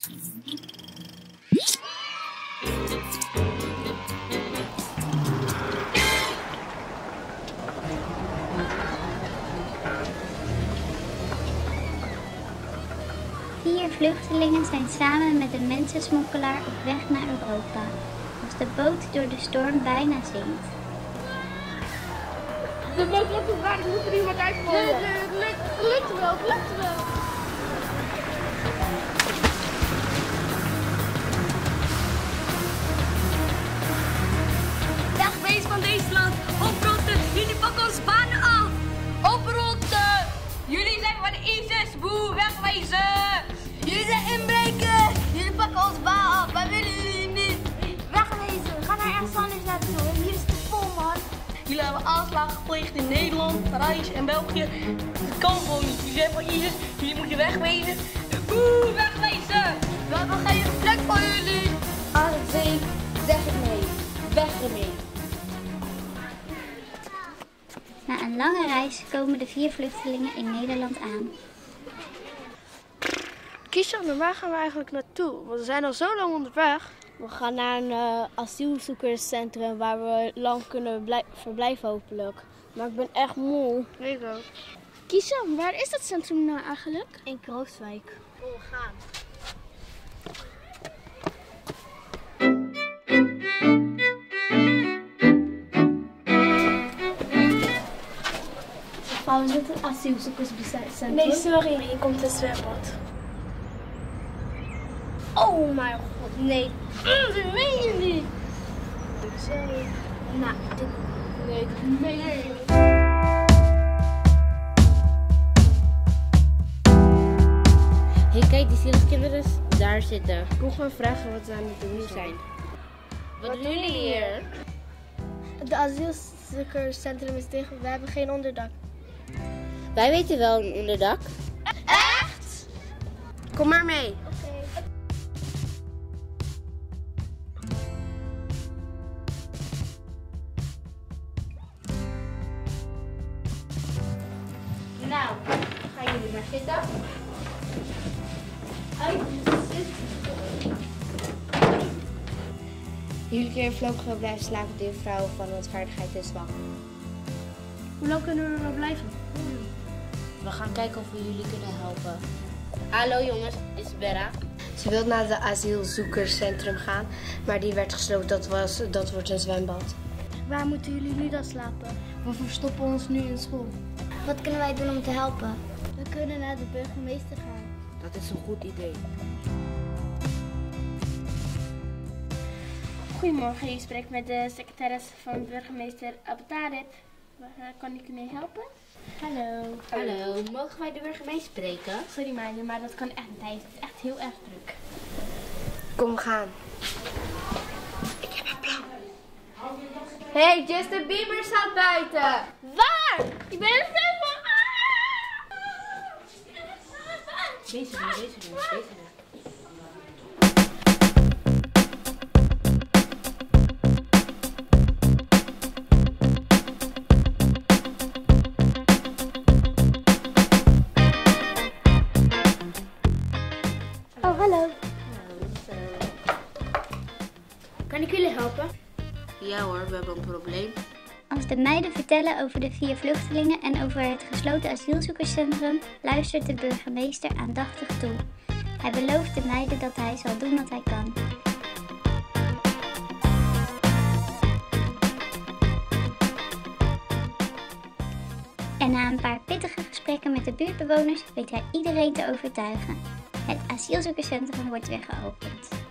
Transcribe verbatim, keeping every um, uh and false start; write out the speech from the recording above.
Vier vluchtelingen zijn samen met een mensensmokkelaar op weg naar Europa, als de boot door de storm bijna zinkt. De boot loopt op waar, ik moet er iemand uitvallen. Nee, nee, het lukt, het lukt wel, het lukt wel. Wegwezen van deze land, oprotten, jullie pakken ons banen af. Oprotten, jullie zijn van de ISIS, boe, wegwezen. Jullie zijn inbreken, jullie pakken ons baan af, wij willen jullie niet. Wegwezen, ga naar ergens anders naartoe, hier is het te vol, man. Jullie hebben aanslagen gepleegd in Nederland, Parijs en België. Dat kan gewoon niet. Jullie zijn van ISIS, jullie moeten wegwezen. Boe, wegwezen. We hebben geen plek voor jullie. Aan het zee, zeg het mee, weg ermee. Na een lange reis komen de vier vluchtelingen in Nederland aan. Kishan, waar gaan we eigenlijk naartoe? Want we zijn al zo lang onderweg. We gaan naar een uh, asielzoekerscentrum waar we lang kunnen blij- verblijven hopelijk. Maar ik ben echt moe. Ik ook. Kishan, waar is dat centrum nou eigenlijk? In Krooswijk. Kom, we gaan. Gaan we zitten asielzoekerscentrum? Nee, sorry, je komt een zwembad. Oh mijn god, nee. Mm, dat meen je niet. Sorry. Nou, dit... Nee, dat meen je niet. Hé, hey, kijk, die zielige kinderen daar zitten. Ik wil gewoon vragen wat ze aan het doen zijn. Wat doen jullie hier? Het asielzoekerscentrum is dicht. We hebben geen onderdak. Wij weten wel een onderdak. Echt? Kom maar mee. Nou, gaan jullie maar zitten. Jullie kunnen voorlopig blijven slapen de vrouw van onschuldigheid is zwanger. Hoe lang kunnen we wel blijven? We gaan kijken of we jullie kunnen helpen. Hallo jongens, dit is Berra. Ze wilde naar het asielzoekerscentrum gaan, maar die werd gesloten. Dat, was, dat wordt een zwembad. Waar moeten jullie nu dan slapen? We verstoppen ons nu in school. Wat kunnen wij doen om te helpen? We kunnen naar de burgemeester gaan. Dat is een goed idee. Goedemorgen, je spreekt met de secretaris van burgemeester Abu Talib. Waar kan ik u mee helpen? Hallo. Hallo, mogen wij de burgemeester spreken? Sorry meiden, maar dat kan echt niet. Hij is echt heel erg druk. Kom, we gaan. Hé, hey, Justin Bieber staat buiten. Waar? Ik ben een fan van... Deze doen, deze doen, deze doen. Oh, hallo. Kan ik jullie helpen? Ja hoor, we hebben een probleem. Als de meiden vertellen over de vier vluchtelingen en over het gesloten asielzoekerscentrum, luistert de burgemeester aandachtig toe. Hij belooft de meiden dat hij zal doen wat hij kan. En na een paar pittige gesprekken met de buurtbewoners weet hij iedereen te overtuigen. Het asielzoekerscentrum wordt weer geopend.